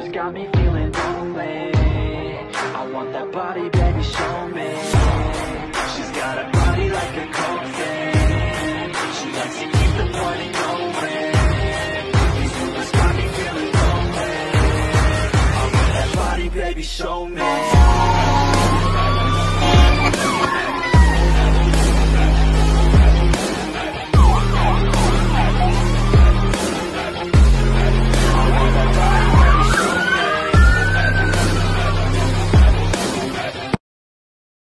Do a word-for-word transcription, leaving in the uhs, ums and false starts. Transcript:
got me feeling lonely. I want that body, baby, show me. She's got a body like a cocaine. She likes to keep the party going. These rumors got me feeling lonely. I want that body, baby, show me.